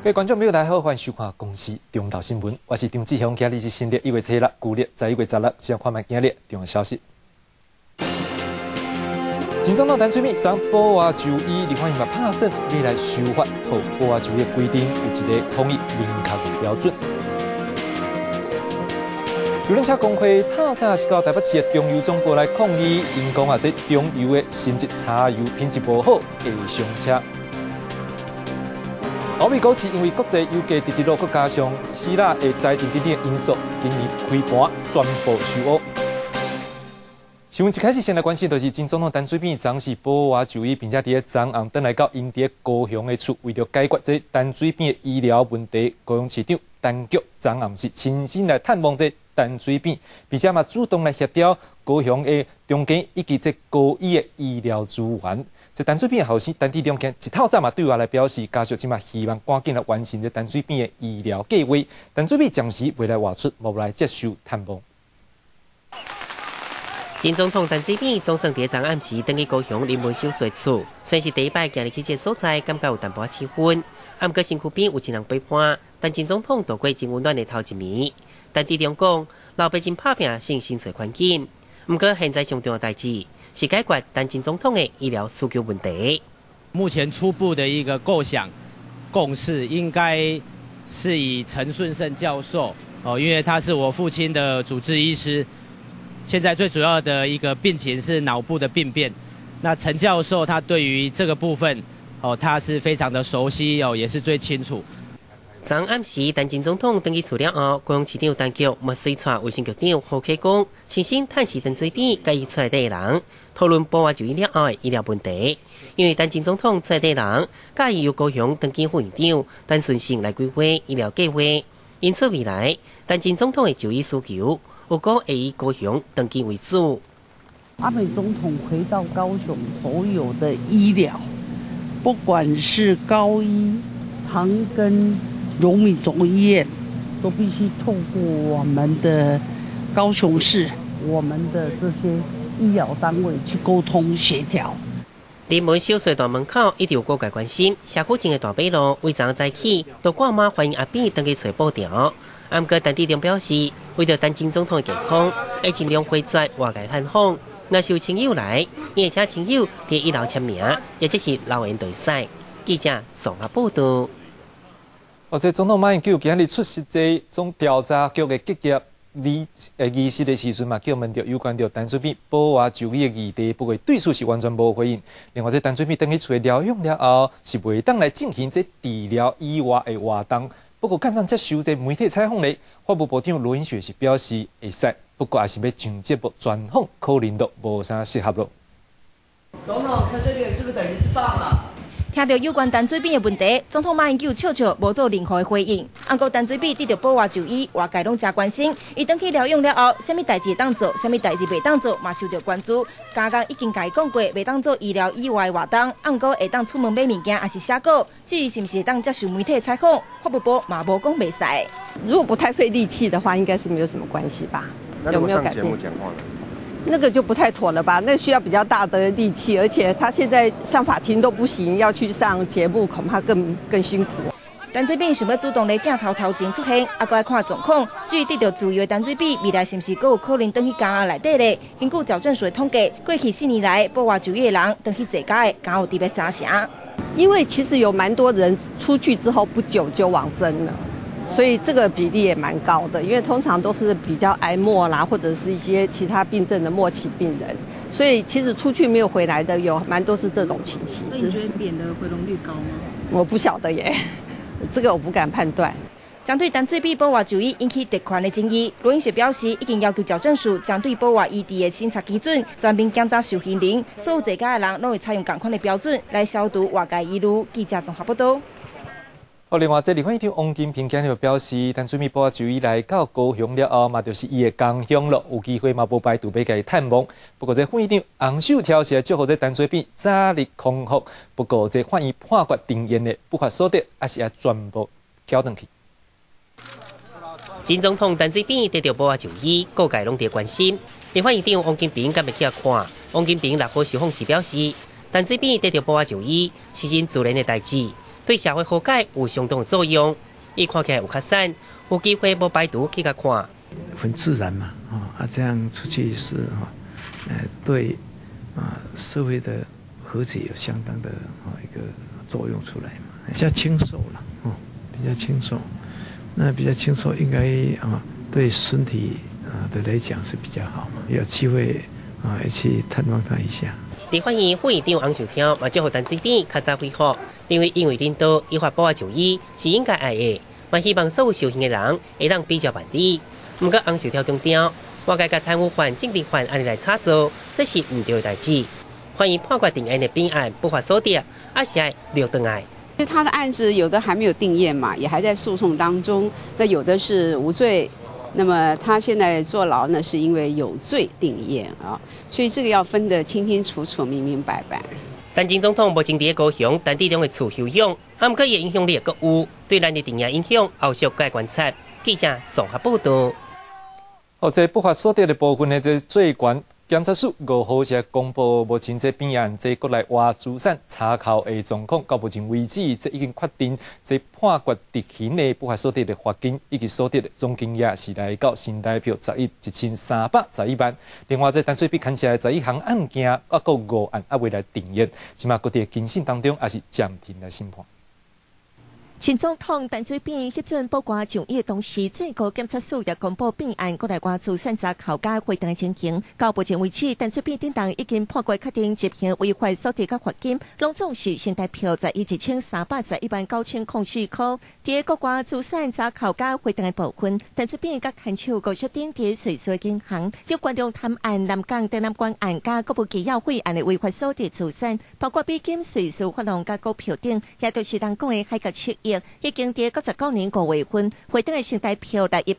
各位观众朋友，大家好，欢迎收看《公司中道新闻》，我是张志雄，今日是新历1月7日，旧历11月16日，先看卖今日重要消息。前总统陈水扁将保外就医，立法院嘛拍审未来修法后保外就医的规定有一个统一明确的标准。邮轮车工会透早是到台北市的中油总部来抗议，因讲这中油的升级柴油品质不好，会上车。欧美股市因为国际油价直落，加上希腊的财政等等因素，今年开盘全部收乌。新闻一开始先来关心，就是前总统陈水扁昨是保外就医，并且伫昨暗转来到因伫高雄的厝，为了解决这陈水扁的医疗问题，高雄市长陈菊昨暗是亲身来探望这陈水扁，并且嘛主动来协调高雄的中间以及这高医的医疗资源。这陈水扁的后生陈志忠一透早嘛对外来表示，家属即嘛希望赶紧来完成这陈水扁的医疗计划。陈水扁暂时未来外出，无来接受探望。 前总统陈水扁总算伫昨暗时登去高雄林文秀所厝，虽然是第一摆行入去这所在，感觉有淡薄气氛。啊，毋过身躯边有一人陪伴，但前总统度过真温暖的头一暝。陈志忠讲，老爸真拍拼，省薪水环境。毋过现在上重要代志是解决前总统的医疗需求问题。 目前初步的一个构想共识，应该是以陈顺胜教授因为他是我父亲的主治医师。现在最主要的一个病情是脑部的病变，那陈教授他对于这个部分他是非常的熟悉也是最清楚。 昨暗时，前总统登记厝了后，高雄市长陈菊嘛随带卫生局长侯启光亲身探视陈水扁，甲伊出来的人讨论保外就医了后的医疗问题。因为前总统出来的人介意由高雄登记副院长陈顺胜来规划医疗计划，因此未来前总统的就医需求。我国会以高雄登记为主。 阿美总统回到高雄，所有的医疗，不管是高医、长庚、荣民总医院，都必须透过我们的高雄市、我们的这些医疗单位去沟通协调。 林文秀隧道门口一直有各界关心，社区前的大马路为昨早起都挂满欢迎阿扁登记找布条。啊，毋过陈志忠表示，为了前总统的健康，会尽量回在外界探访。若是有亲友来，伊会请亲友伫一楼签名，也即是留言对赛。记者综合报道。 这总统马英九今日出席这总调查局的结业仪式的时阵嘛，叫问到有关到陈水扁保外就医的议题，不过对此是完全无回应。另外，这陈水扁登去厝疗养了后，是袂当来进行这治疗以外的活动。不过，刚刚接受这媒体采访咧，法务部长罗英雪是表示会使，不过也是要上节目专访，可能都无啥适合咯。 总统陈水扁是不是等于是放了？ 听到有关陈水扁的问题，总统马英九笑笑无做任何的回应。不过陈水扁得到保外就医，外界拢真关心。伊登去疗养了后，什么代志会当做，什么代志袂当做，嘛受到关注。刚刚已经甲伊讲过，袂当做医疗以外的活动。不过会当出门买物件，还是写稿。至于是不是会当接受媒体采访，法务部嘛无讲袂使。 如果不太费力气的话，应该是没有什么关系吧？有没有改变？那个就不太妥了吧？那需要比较大的力气，而且他现在上法庭都不行，要去上节目恐怕更辛苦。 陈水扁想要主动在镜头头前出现，还搁爱看状况。至于得到自由的陈水扁，未来是不是阁有可能登去家内底呢？根据矫正署的统计，过去4年来保外就医的人登去坐家的，刚有伫要3成。 因为其实有蛮多人出去之后不久就往生了。所以这个比例也蛮高的，因为通常都是比较癌末啦，或者是一些其他病症的末期病人，所以其实出去没有回来的有蛮多是这种情形。 所以你觉得扁的回笼率高吗？ 我不晓得耶，这个我不敢判断。 针对陈水扁保外就医引起特权的争议，罗英雪表示，已经要求矫正署将对保外异地的审查基准全面检查受刑人，所有坐家的人拢会采用同款的标准来消除外界疑虑。记者综合报道。 另外，立法院长王金平今日就表示，陈水扁保外就医来到高雄了后，嘛就是伊的家乡咯，有机会嘛无排除要甲伊探望。不过，副院长洪秀跳是祝福这陈水扁早日康复。不过，法院判决定谳的不法所得，还是要全部交回去。 前总统陈水扁得到保外就医，各界拢伫关心。立法院长王金平今日去看，王金平6号受访时表示，陈水扁得到保外就医是真自然的代志。 对社会和解有相当的作用。伊看起来有较散，有机会无排毒去甲看。 很自然嘛，这样出去是对社会的和解有相当的一个作用出来嘛，比较轻松了，比较轻松。那比较轻松，应该对身体的来讲是比较好嘛，有机会也去探望他一下。 立法院副议长洪秀跳嘛，祝福陈水扁较早恢复，因为领导依法保就医是应该爱的，嘛希望所有受刑的人会当比较办理。不过洪秀跳强调，外界甲贪污犯、政治犯安尼来炒作，这是唔对的代志。欢迎判决定案的并案不法所得，也是爱留等来。 因为他的案子有的还没有定验嘛，也还在诉讼当中，那有的是无罪。那么他现在坐牢呢，是因为有罪定验啊，所以这个要分得清清楚楚、明明白白。 但前总统目前伫高雄陈志忠的厝休养，不过伊影响力阁有，对咱的定义影响后续该观察。记者综合报道。 这不法所得的部分呢，这最高检察署5号才公布，目前这边案这国内外资产查扣的状况，到目前为止，这已经确定，这判决执行的不法所得的罚金以及所得的总金额是来到新台币11亿1311万。另外，这陈水扁看起来11项案件，还有5案还未来定验，即马各地警讯当中也是暂停来审判。 前总统陈水扁迄阵报告上映同时，最高检察署也公布并案国内外资产查扣甲回档的情形。到目前为止，陈水扁等人已经判决确定执行违法所得甲罚金，拢总是新台币11亿1311万9004块。伫国外资产查扣甲回档的部分，陈水扁甲牵手高小丁伫税税银行有关中贪案、南港展览馆案甲国务机要费案的违法所得资产，包括比金、税收、法郎甲股票等，也就是人讲的海角7亿。已经伫99年5月份回档的新台币6亿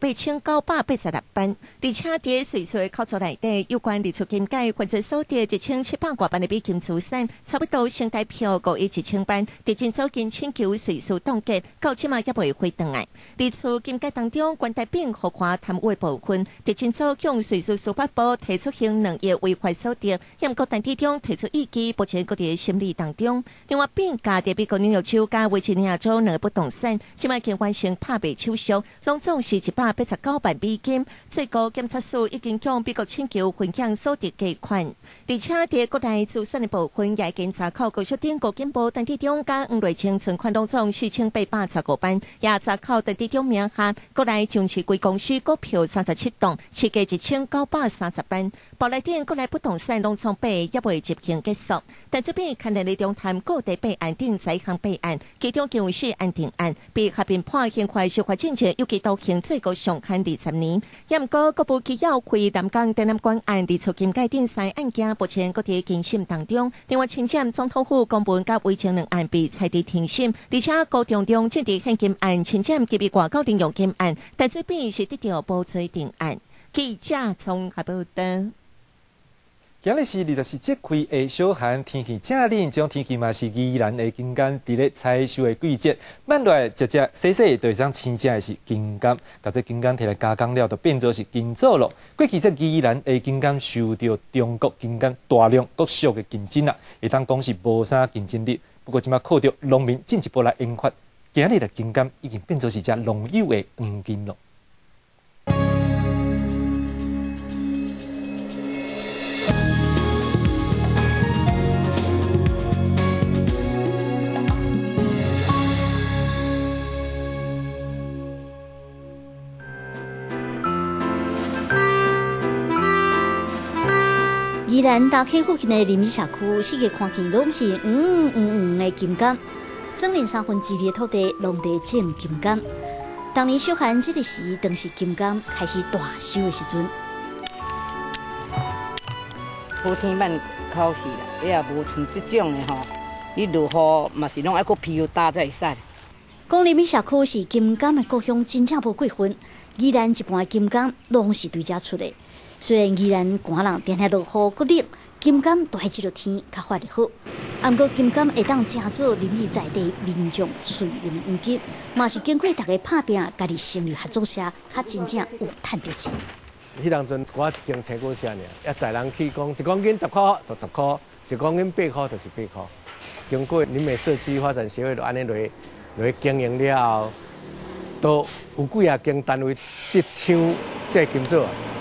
8986万，而且伫税收的考察内底，有关利出金界犯罪所得1700多万的美金资产，差不多新台币5亿1000万，伫今早经请求税收冻结，到即嘛也未回档来。利出金界当中，关台并合法贪污的部分，伫今早向税收司法部提出刑2亿违法所得，也毋过陈志忠提出意见，目前搁伫审理当中。另外，并加伫美国纽约州甲维吉尼亚州2不动产，即卖经完成拍卖手续，拢总是189万美金。最高检察署已经向美国请求分享所得计款，而且伫国内资产的部分也已经查扣高小丁国警部陈志忠甲黄瑞清存款拢总4815万，也查扣陈志忠名下国内上市贵公司股票37档，市价1930万。包内顶国内不动产拢总8也未执行结束。但这边看来的中谈各地备案顶在项备案，其中仅有4案定案，被合并判刑快司法进程有期徒刑最高上限20年。也毋过，国务机要费南港展览馆案利出金界顶3案件，目前搁伫庭审当中。另外，前检总统府公文甲违情2案被裁定庭审，而且高中正伫现金案、前检给予外交零用金案，但最边是得到无罪定案。记者综合报道。 今日是24节气的小寒，天气正冷，这种天气嘛是宜兰的金柑伫咧采收的季节，慢来直接洗洗，就会生青正的是金柑，甲这金柑摕来加工了，就变做是金枣咯。过去这宜兰的金柑受到中国金柑大量国俗的竞争啦，会当讲是无啥竞争力。不过即马靠着农民进一步来研发，今日的金柑已经变做是只农友的黄金咯。 宜兰大溪附近的林美社区，四界看起拢是的金柑，整年2/3的土地拢在种金柑。当年小寒这个时，当是金柑开始大收的时阵。 好天慢考试啦，你也无像这种的吼，你落雨嘛是拢爱搁飘大才会使。 讲林美社区是金柑的故乡，真正无过分。宜兰一般的金柑拢是对遮出的。虽然宜兰寒冷，天天落雨搁冷，金柑大即落天较发得好。不过金柑会当正做林美在地民众嘴面的黄金，嘛是经过大家拍拼，家己成立合作社，较真正有赚到钱。 迄当阵我一间青果社尔，也载人去讲，一公斤10块就10块，一公斤8块就是8块。 经过林美社区发展协会就安尼来经营了后，都有几啊间单位得抢这金纸。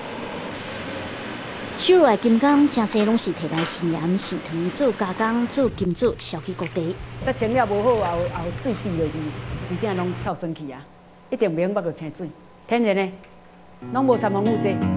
收落来金刚真侪拢是摕来食盐、食糖做加工、做金纸销去各地。 说清了无好，后水滴落去，一定拢臭生去啊！一定免捌着清水，天然的，拢无掺防腐剂。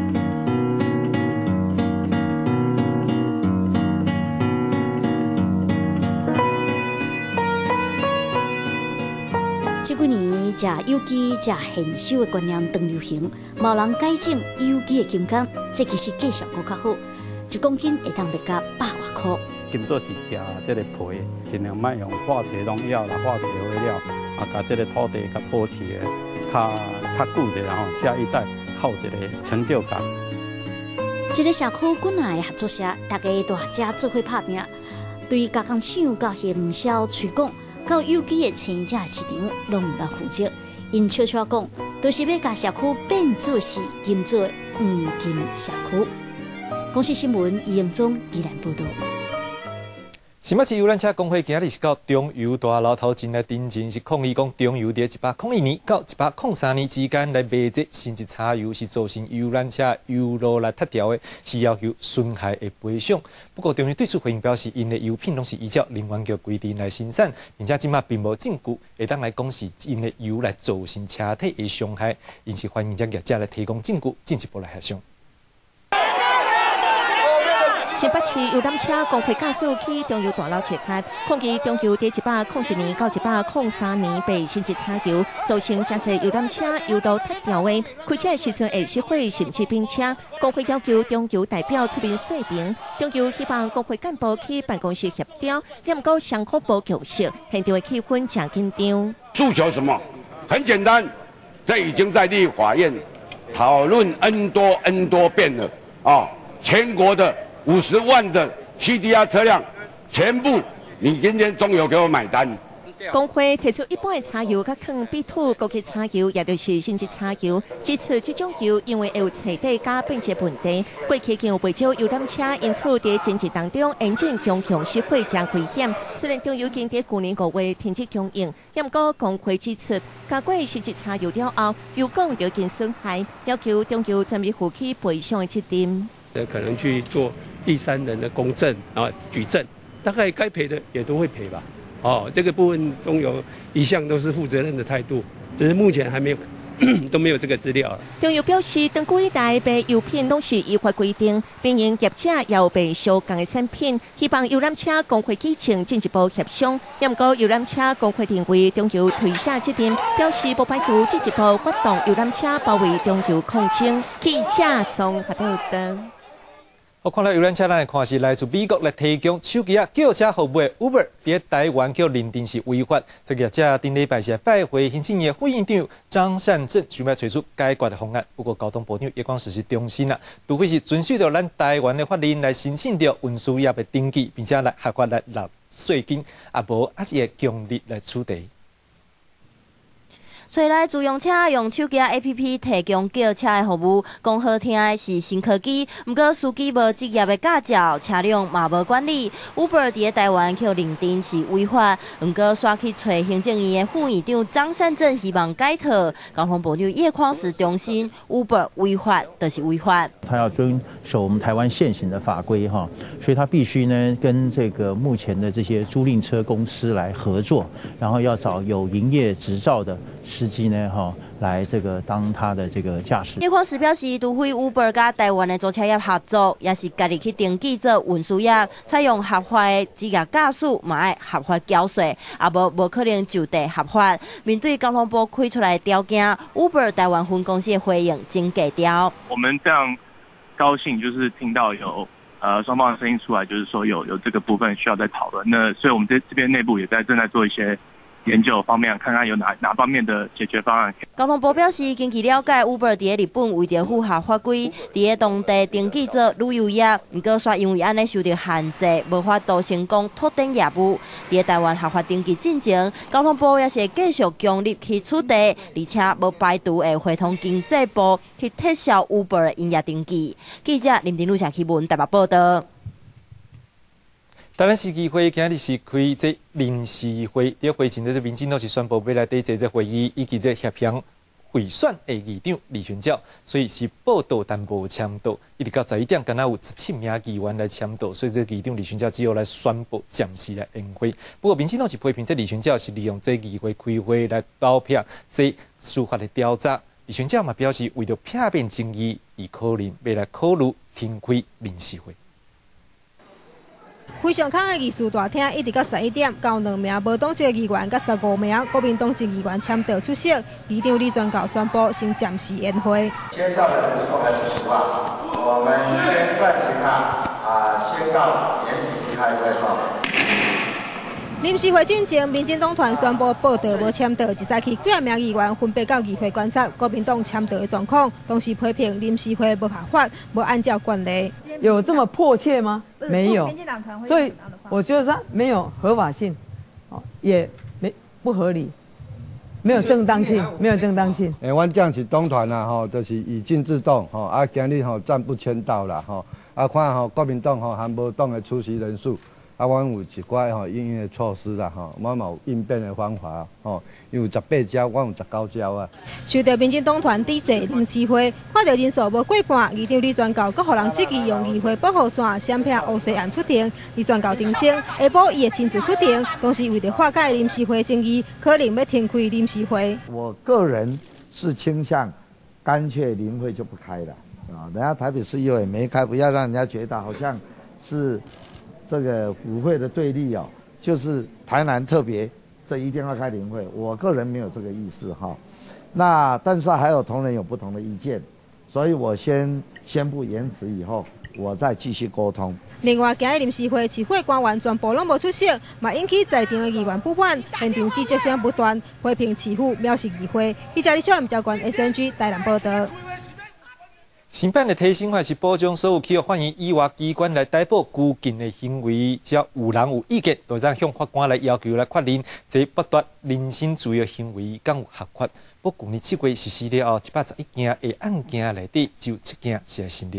这几年食有机、食现收的观念当流行，嘛有人改种有机的金刚，这其实价上阁较好，1公斤会当卖到100外块。 金纸是食这个皮，尽量莫用化学农药啦、化学肥料，把这个土地给保持的较久一下吼，下一代靠一个成就感。 一个社区本来的合作社，大家大家做伙拍拼，对加工厂到行销推广。到有机的青菜市场，拢有来负责。因悄悄讲，都是要把社区变做是金做的黄金社区。公视新闻易永忠宜兰报道。 新北市游览车工会今日是到中油大楼头前来တင်前，是抗议讲中油伫101年到103年之间来卖这新质柴油，是造成游览车油路来脱掉的，是要求损害的赔偿。不过中油对此回应表示，因的油品拢是依照能源局规定来生产，并且今麦并无证据会当来讲是因的油来造成车体的伤害，因此欢迎这业者来提供证据，进一步来协商。 新北市游览车工会驾驶去中油大楼切开，抗议中油伫101年到103年卖新质柴油，造成真侪游览车油路脱掉的，开车的时阵会熄火甚至冰车。工会要求中油代表出面说明，中油希望工会干部去办公室协调，也毋过双方无共识，现场的气氛真紧张。 诉求什么？很简单，这已经在立法院讨论 N 多遍了啊！全国的50万的 CDR 车辆，全部你今天中油给我买单。 工会提出一般的柴油甲抗比土高级柴油，也就是新质柴油，指出这种油因为会有彻底甲变质问题，过去经有不少游览车因此在争执当中引擎强熄火真危险。虽然中油经在去年5月停止供应，也毋过工会指出，加过新质柴油了后，油管就经损害，要求中油全面负起赔偿的责任。 可能去做第三人的公证，然后举证，大概该赔的也都会赔吧。这个部分中油一向都是负责任的态度，只是目前还没有都没有这个资料。 中油表示，长久以来卖油品拢是依法规定，并因业者也有卖相同的产品，希望游览车工会基层进一步协商。也毋过游览车工会认为中油推卸责任，表示不排除进一步发动游览车包围中油抗争。记者综合报道。 我看到游览车，咱来看是来自美国来提供手机叫车服务的 Uber， 伫台湾叫认定是违法。这个业者顶礼拜是拜会行政院副院长张善政，想要推出解决的方案。不过交通部长叶光实是中心啦，除非是遵守着咱台湾的法令来申请着运输业的登记，并且来合法来纳税金，无还是会强力来处理。 找来自用车用手机 APP 提供叫车的服务，讲好听的是新科技，不过司机无职业的驾照，车辆嘛无管理。Uber 伫台湾去认定是违法，不过刷去找行政院的副院长张善政，希望改套。交通部长叶匡时中心 ，Uber 违法就是违法。 他要遵守我们台湾现行的法规哈，所以他必须呢跟这个目前的这些租赁车公司来合作，然后要找有营业执照的司机呢来这个当他的这个驾驶。 叶匡时表示，除非 Uber 甲台湾的租车业合作，也是家己去登记做运输业，采用合法的职业驾驶，嘛爱合法缴税，无可能就地合法。面对交通部开出来的条件 ，Uber 台湾分公司的回应真低调。 我们非常高兴，就是听到有双方的声音出来，就是说有这个部分需要再讨论。那所以我们这边内部也正在做一些研究方面，看看有哪方面的解决方案。 交通部表示，根据了解 ，Uber 伫日本为着符合法规，伫当地登记做旅游业，不过却因为安尼受到限制，无法度成功拓展业务。伫台湾合法登记进程，交通部也是继续强力去处理，而且无排除会会同经济部去撤销 Uber 的营业登记。记者林定路社新闻台北报道。 台南市议会今日是开这临时会，在会前这民进党是宣布要来对这会议以及这协商贿选的议长李全教，所以是报道但无签到，一直到11点，敢若有17名议员来签到，所以这议长李全教只好来宣布暂时来延会。不过民进党是批评这李全教是利用这议会开会来倒撇这司法的调查。李全教嘛表示，为了避免争议，伊可能要来考虑停开临时会。 非常空的议事大厅一直到11点，到2名无党籍议员甲15名国民党籍议员签到出席。议长李全教宣布先暂时延会。 签到的人数还不足啊，我们先暂行先到延迟开会哈。 临时会进前，民进党团宣布报道无签到，一早起几名议员分别到议会观察国民党签到的状况，同时批评临时会无合法，无按照惯例。 有这么迫切吗？没有，所以我觉得它没有合法性，也不合理，没有正当性，没有正当性。 阮这样是党团啦，吼，就是以静制动，吼，啊，今日吼暂不签到啦，吼，啊，看吼国民党吼和无党的出席人数。啊，阮有一寡吼应用的措施啦，吼，阮嘛有应变的方法，吼，因为18招，阮有19招啊。 受到民进党团抵制临时会，看到人数无过半，议长李全教阁互人积极用议会保护伞闪避乌西案出庭。李全教澄清，下晡伊会亲自出庭，同时为了化解临时会争议，可能要停开临时会。 我个人是倾向干脆临会就不开了啊，人家台北市议会没开，不要让人家觉得好像是。这个府会的对立哦，就是台南特别，这一定要开临会。我个人没有这个意思哈。那但是还有同仁有不同的意见，所以我先宣布延迟以后，我再继续沟通。 另外，今日临时会，市会官员全部拢无出席，嘛引起在场的议员不满，现场指责声不断，批评市府藐视议会。记者李小燕、赵冠 SNG 台南报道。 新版的提醒法是保障所有企业欢迎以外机关来逮捕拘禁的行为，只要有人有意见，就让向法官来要求来确认这剥夺人身自由的行为敢有合法。不过，去年7月实施了后，111件的案件内底只有7件是来成立。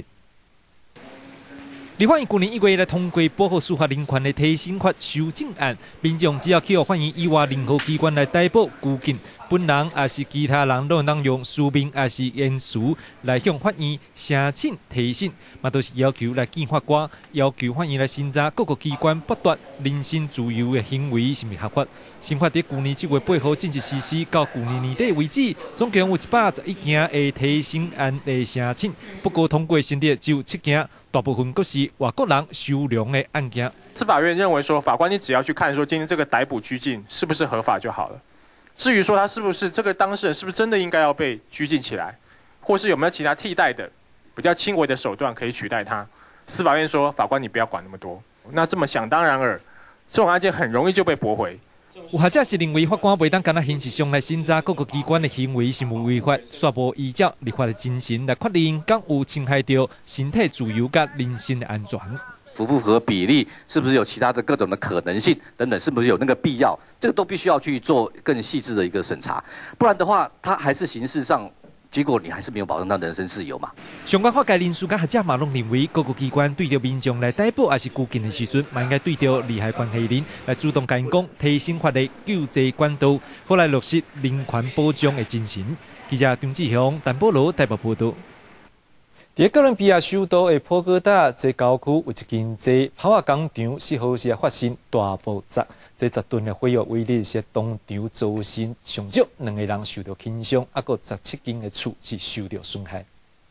立法院去年1月来通过保护司法人权的提醒法修正案，民众只要企业欢迎以外任何机关来逮捕拘禁。本人也是其他人都能用书面也是言词来向法院申请提醒，嘛都是要求来见法官，要求法院来审查各个机关剥夺人身自由的行为是否合法。新法在去年7月8号正式实施，到去年年底为止，总共有111件的提醒案的申请，不过通过成立只有7件，大部分都是外国人收容的案件。 司法院认为说，法官你只要去看说今天这个逮捕拘禁是不是合法就好了。至于说他是不是这个当事人是不是真的应该要被拘禁起来，或是有没有其他替代的比较轻微的手段可以取代他，司法院说法官你不要管那么多。那这么想当然尔，这种案件很容易就被驳回。 有学者是认为法官袂当干那形式上来审查各个机关的行为是无违法，煞无依照立法的精神来确认敢有侵害到身体自由甲人身的安全。 符不符合比例，是不是有其他的各种的可能性等等，是不是有那个必要，这个都必须要去做更细致的一个审查，不然的话，它还是形式上，结果你还是没有保证到人身自由嘛。 相关法界人士甲学者嘛拢认为，各个机关对着民众来逮捕还是拘禁的时阵，嘛应该对着利害关系人来主动甲因讲提升法律救济管道，好来落实人权保障的精神。记者张志雄、陈保罗台北报道。在哥伦比亚首都的波哥大这郊区，有一间这炮瓦工厂4号时发生大爆炸，这10吨的火药威力是当场造成上少2个人受到轻伤，还有17间的厝是受到损害。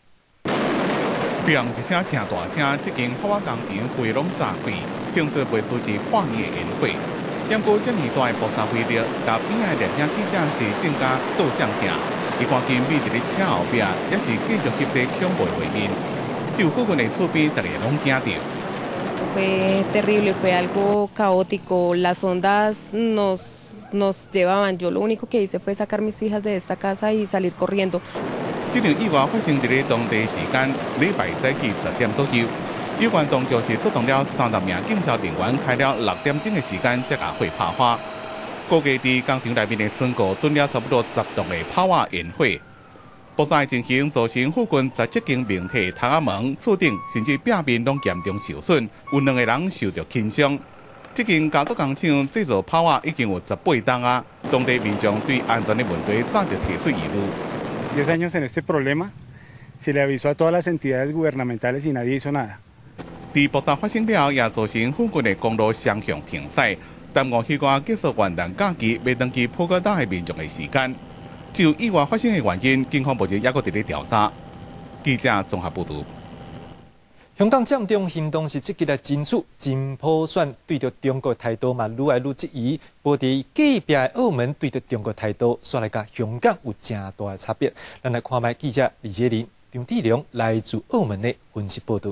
砰一声正大声，这间炮瓦工厂火拢炸开，正式被说是化业烟火。不过，这么大的爆炸威力，甲边的摄影记者是更加倒向镜。伊赶紧避伫咧车后壁，也是继续翕这恐怖的画面。就附近的厝边，大家拢惊着。 Fue terrible, fue algo caótico. Las ondas nos llevaban. Yo lo único que hice fue sacar mis hijas de esta casa y salir corriendo. 这场意外发生伫咧当地时间礼拜早起10点左右。有关当局是出动了30名警消人员，开了6点钟的时间才把火拍花。估计伫工厂内面的仓库囤了差不多10栋的炮瓦烟火。爆炸的情形造成附近17间明体窗仔门、厝顶甚至壁面拢严重受损，有2个人受到轻伤。 这间家族工厂制造炮瓦已经有18吨啊，当地民众对安全的问题早就提出疑虑。 10 años en este problema, se le avisó a todas las entidades gubernamentales y nadie hizo nada. 在爆炸发生了，也造成附近的公路双向停驶，耽误许多结束元旦假期要登记普哥岛的民众的时间。就意外发生的原因，警方目前也搁伫咧调查。记者综合报道。 香港占中行动是积极来争取真普选，对着中国态度嘛愈来愈质疑。不过，伫隔壁的澳门对着中国态度，煞来甲香港有正大的差别。咱来看卖记者李杰林、张志良来自澳门的分析报道。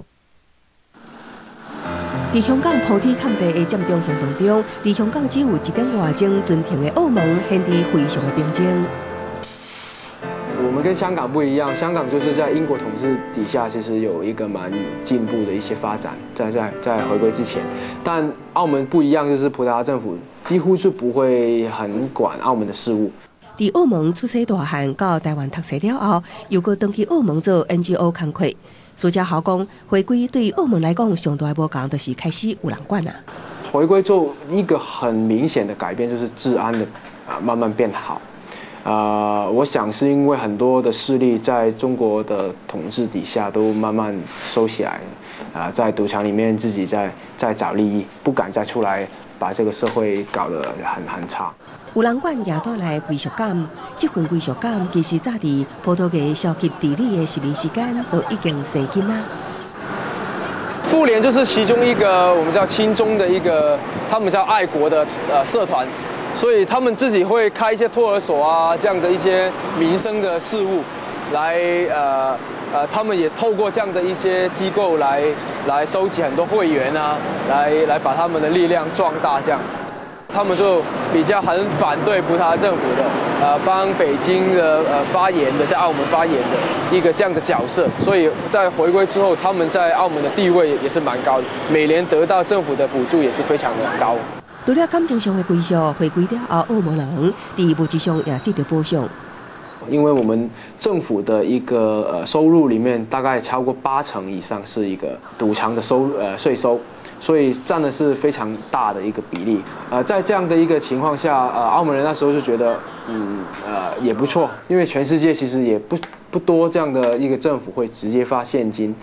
在香港铺天盖地的占中行动中，离香港只有1点外钟准停的澳门显得非常的平静。 我们跟香港不一样，香港就是在英国统治底下，其实有一个蛮进步的一些发展，在回归之前。但澳门不一样，就是葡萄牙政府几乎是不会很管澳门的事务。 在澳门出世大汉，到台湾读书了后，又搁登去澳门做 NGO 工作。苏家豪讲，回归对澳门来讲，上大的无共就是开始有人管啊。 回归之后，一个很明显的改变就是治安的慢慢变好。我想是因为很多的势力在中国的统治底下都慢慢收起来了，在赌场里面自己在找利益，不敢再出来把这个社会搞得很差。 有人管也带来归属感，这份归属感其实早伫葡萄牙消极治理的10年时间都已经生根啦。 妇联就是其中一个我们叫亲中的一个，他们叫爱国的社团。所以他们自己会开一些托儿所啊，这样的一些民生的事务，来他们也透过这样的一些机构来收集很多会员啊，来把他们的力量壮大，这样，他们就比较很反对葡萄牙政府的，帮北京的发言的，在澳门发言的一个这样的角色，所以在回归之后，他们在澳门的地位也是蛮高的，每年得到政府的补助也是非常的高。 除了感情上的归属，回归了后，澳门人在物质上也得到保障。 因为我们政府的一个收入里面，大概超过80%以上是一个赌场的税收，所以占的是非常大的一个比例。在这样的一个情况下，澳门人那时候就觉得，也不错，因为全世界其实也不多这样的一个政府会直接发现金。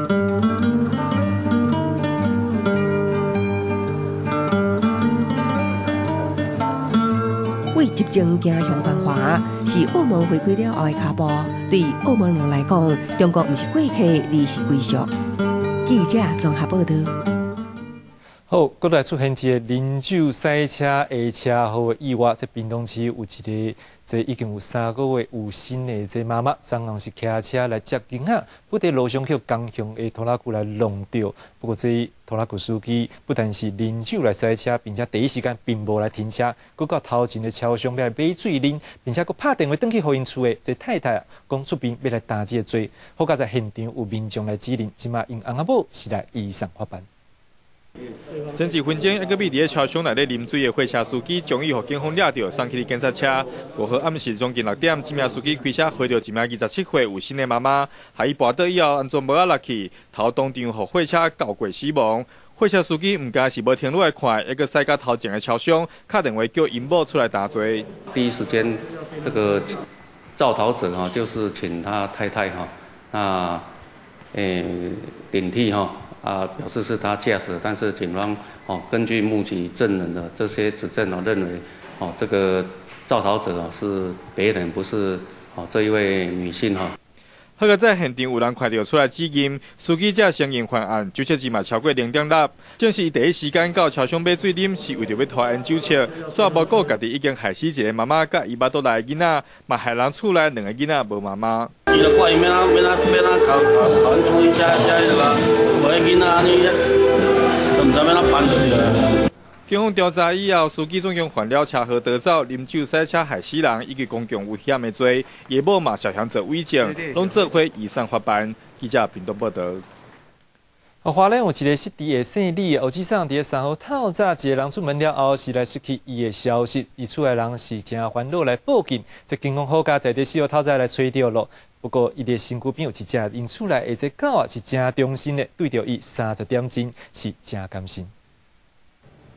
为集中走向文化，是澳门回归了后的脚步。对澳门人来讲，中国不是过客，而是归属。记者综合报道。 好，过来出现一个啉酒赛车下车祸的意外，在屏东市有一个，这已经有3个月有新的这妈妈，昨暗是骑车来接囡仔，不在路上去高雄的拖拉机来弄掉。不过这拖拉机司机不但是啉酒来赛车，并且第一时间并无来停车，佮到头前的超商要来买水啉，并且佮拍电话登去互因厝的这太太讲出面要来打这个罪。好在在现场有民众来指认，即马因翁仔某是来移送法办。 前几分钟，一个被伫超商内底啉水的货车司机，终于被警方抓到，送去警察车。过后暗时将近6点，这名司机开车回到一名27岁有新的妈妈，害伊跋倒以后，安怎无落去，头当场互货车搞过死亡。货车司机唔敢是无停落来看，一个驶到头前的超商，打电话叫因某出来打罪。 第一时间，这个肇逃者哈，就是请他太太哈，那顶替哈。表示是他驾驶，但是警方根据目击证人的这些指证认为这个肇逃者是别人，不是这一位女性哈。 好在在现场有人看到出来指认，司机这承认犯案，酒测值嘛超过0.6，正是第一时间到超商买水啉，是为着要拖因酒测，煞无顾家己已经害死一个妈妈，甲伊巴肚内囡仔，嘛害人厝内2个囡仔无妈妈。 伊就看伊免考因厝伊遮那个，无迄囡仔你都唔知免办落去啊。 警方调查以后，司机总共犯了车祸逃走、啉酒赛车害死人以及公共危险的罪，叶某嘛涉嫌做伪证，拢做伙移送法办。记者屏东报道。 花莲有一个失智的姓李，后日上伫3号透早，一个人出门了后，是来失去伊的消息，伊厝的人是真烦恼来报警，这警方好加在伫4号透早来找到咯。不过，伊的身躯边有一只因厝内的这狗啊，是真忠心的，对着伊30点钟，是真甘心。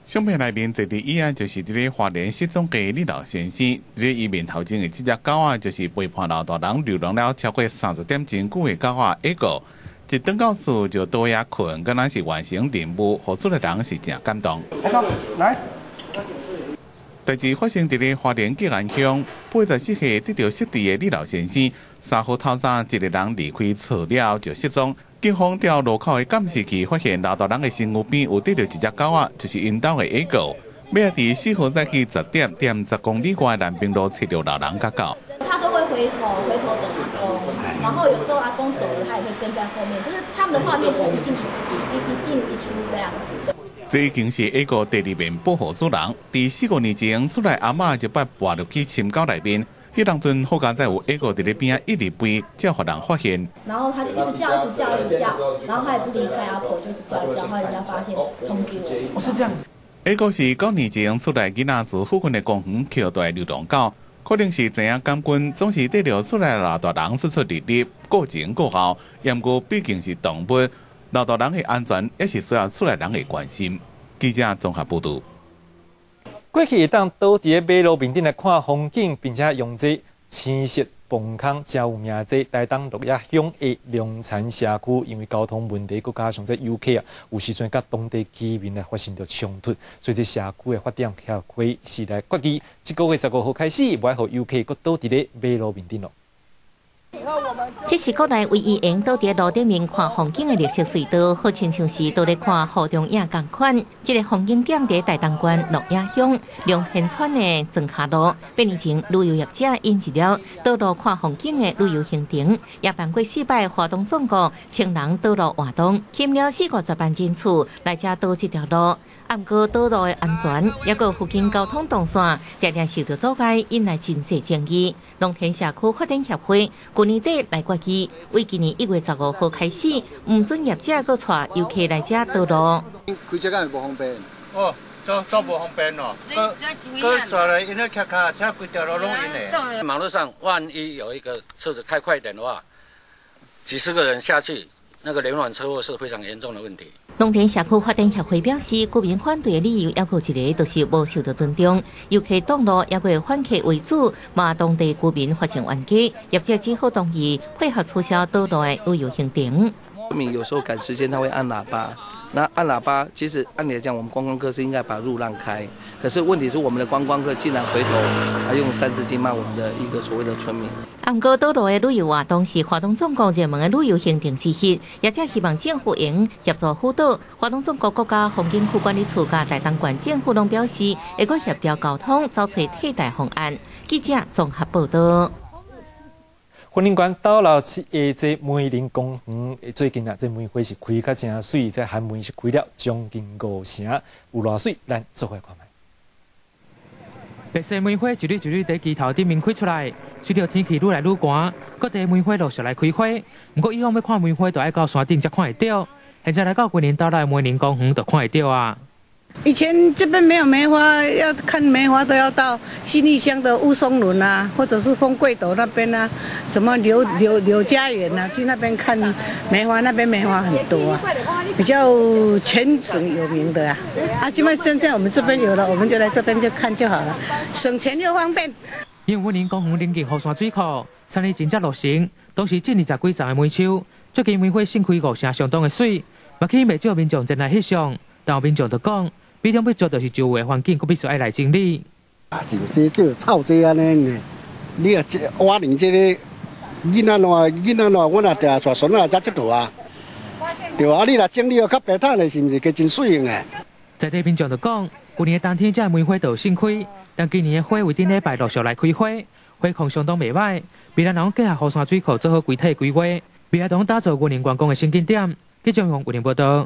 相片内面坐伫椅仔就是伫咧花莲失踪嘅李老先生，伫咧伊面头前的这只狗仔就是陪伴老大人流浪了超过30点真久的狗仔一个，一回到厝就倒遐困，敢若是完成任务，付出的人是真感动。来。代志发生伫咧花莲吉安乡，84岁得到失智的李老先生，3号透早一个人离开厝了就失踪。警方调路口的监视器发现老大人的身躯边有得到一只狗仔，就是因兜的一个。尾仔伫4号早起10点10公里外南平路找到老人甲狗。 他都会回头等阿公，然后有时候阿公走了，他也会跟在后面，就是他们的画面会一进一出这样子。 这已经是一个第2名保护主人。伫4个年前出来，阿嬷就把跋入去深沟内面。迄当阵好佳在有一个伫咧边仔一直飞，才互人发现。 然后他就一直叫，然后他也不离开阿婆，就一直叫，后来人家发现通知我。是这样子。 一个是9年前出来囡仔厝附近的公园捡到的流浪狗，可能是知影监管总是得了出来老大人出入入，过前过后，不过毕竟是动物。老大人的安全也是需要出来人的关心。记者综合报道。 过去会当倒伫马路面顶来看风景，并且用这青色磅空真有名这台东鹿野乡的龙田社区，因为交通问题，佮加上这游客有时阵甲当地居民来发生着冲突，所以这社区的发展协会是来决议，这个月15号开始，袂互游客佮倒伫咧马路面顶咯。 这是国内唯一用倒伫路顶面看风景的绿色隧道，好亲像是倒咧看河中影同款。这个风景点伫台东县鹿野乡龙田村的庄卡路，8年前旅游业者引入了倒路看风景的旅游行程，也办过4摆活动，总共1000人倒路活动，吸引了450万人次来遮倒这条路。不过道路的安全，也有附近交通动线常常受到阻碍，引来真济争议。龙田社区发展协会去年底来决议，为今年1月15号开始，唔准业者佮带游客来遮道路。 开车敢会无方便？哦，走无方便咯。佮带来因咧骑脚车，规条路拢因的。马路上万一有一个车子开快一点的话，几十个人下去。那个连环车祸是非常严重的问题。 龙田社区发展协会表示，居民反对的理由也有一个，就是无受到尊重，游客挡路也会反客为主，骂当地居民发生冤家，业者只好同意配合取消道路的旅游行程。 居民有时候赶时间，他会按喇叭。那按喇叭，其实按理来讲，我们观光客是应该把路让开。可是问题是，我们的观光客竟然回头还用3字经骂我们的一个所谓的村民。 不过，道路的旅游活动是活动总局热门的旅游行程之一，也则希望政府应协助辅导。活动总局国家风景区管理处甲台东县政府拢表示，会佮协调交通，找出替代方案。记者综合报道。 婚姻馆倒楼市的这梅林公园，最近这梅花是开甲真水，这寒梅是开了将近5成，有偌水，咱做伙看卖。 白色梅花一缕一缕在枝头顶面开出来，随着天气愈来愈寒，各地梅花陆续来开花。不过以往要看梅花，就要到山顶才看得到。现在来到桂林岛内梅林公园，就看得到啊。 以前这边没有梅花，要看梅花都要到新义乡的乌松仑啊，或者是丰贵斗那边啊，什么柳家园啊，去那边看梅花，那边梅花很多啊，比较全省有名的啊。基本现在我们这边有了，我们就来这边就看就好了，省钱又方便。 因为梅林公园临近河山水库，参与真正落成，都是近20几丛的梅树，最近梅花盛开5成相当的水，目前未少民众前来翕相，但有民众就讲。比中要做就是周围环境，佫必须爱来整理。 就臭这安尼，你啊，瓦林这个囡仔喏，我若带带孙仔才佚佗啊，对啊，你若整理哦较白炭的，是毋是加真水用诶？ 在地民众就讲，去年冬天这梅花就盛开，但今年的花为顶礼拜陆续来开花，花况相当袂歹。未来若结合河山水库做好规体规划，未来当打造云林观光的新景点。记者用云林报道。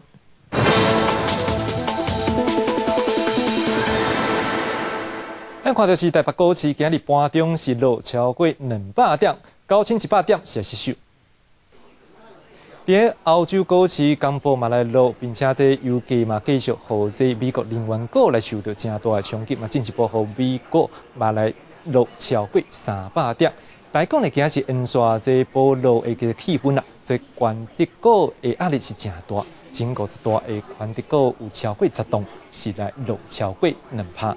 咱看到是台北股市今日盘中是落超过200点，9100点是失守。伫欧洲股市公布嘛来落，并且这油价嘛继续和这美国能源股来受到真大的冲击嘛，进一步和美国嘛来落超过300点。来讲呢，今日是印刷这波落的气氛啦，这关德股的压力是真大。 前50大下宽的股有超过10栋，是来落超过2%。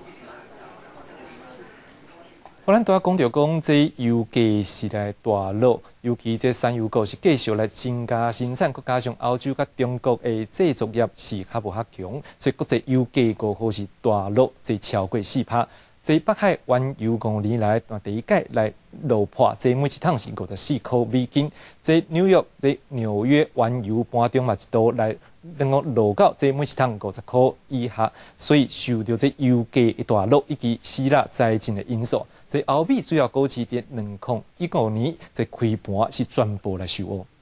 咱拄仔讲到讲，这油价是来大落，尤其这产油国是继续来增加生产，佮加上欧洲佮中国的制造业是较无较强，所以国际油价过好是大落，这超过4%。这北海原油5年来第一届来落破，这每一桶是54块美金。这纽约原油盘中嘛一度来能够落到这每一桶50块以下，所以受到这油价一大落以及希腊灾情的因素。这欧美主要股市伫2015年，这开盘是全部来受压。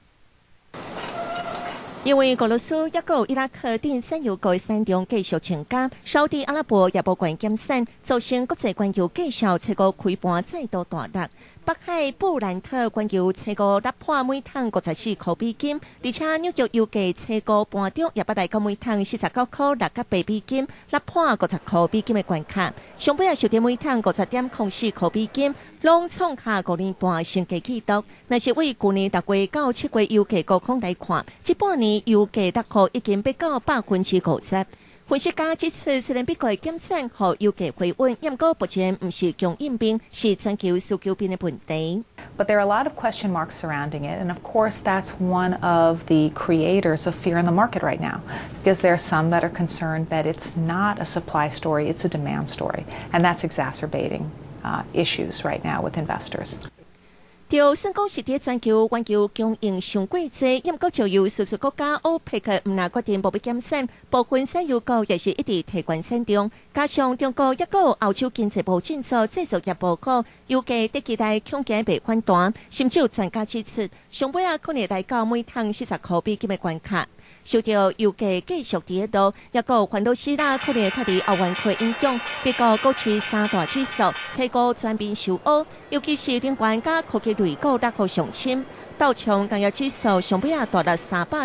因为俄罗斯也有伊拉克等产油国产量继续增加，沙特阿拉伯也无关减产，造成国际原油继续采购开盘再度大落。北海布兰特原油采购突破每桶54块美金，而且纽约油价采购盘中也不来到每桶49块68美金，突破50块美金的关卡。上尾也收到每桶50.04块美金，拢创下5年半新高纪录。若是为去年6月到7月油价高空来看，这半年油价大概已经达到50%。分析家指出，虽然美国减产和油价回稳，但过目前不是供应链，是全球需求面的问题。 But there are a lot of question marks surrounding it, and of course that's one of the creators of fear in the market right now, because there are some that are concerned that it's not a supply story, it's a demand story, and that's exacerbating issues right now with investors. 就算讲是伫全球原油供应上过济，但各石油输出国家欧佩克唔拿决定无要减产，部分产油国也是一直提悬产量，加上中国也有欧洲经济部进做制造业报告，油价在期待恐惊被反弹，甚至有专家指出，上尾可能来到每桶40块美金的关卡。受到油价继续跌落，也有烦恼希腊可能脱离欧元区影响，美国股市三大指数采购全面受压，尤其是能源加科技类股大幅上升。道琼工业指数上尾大到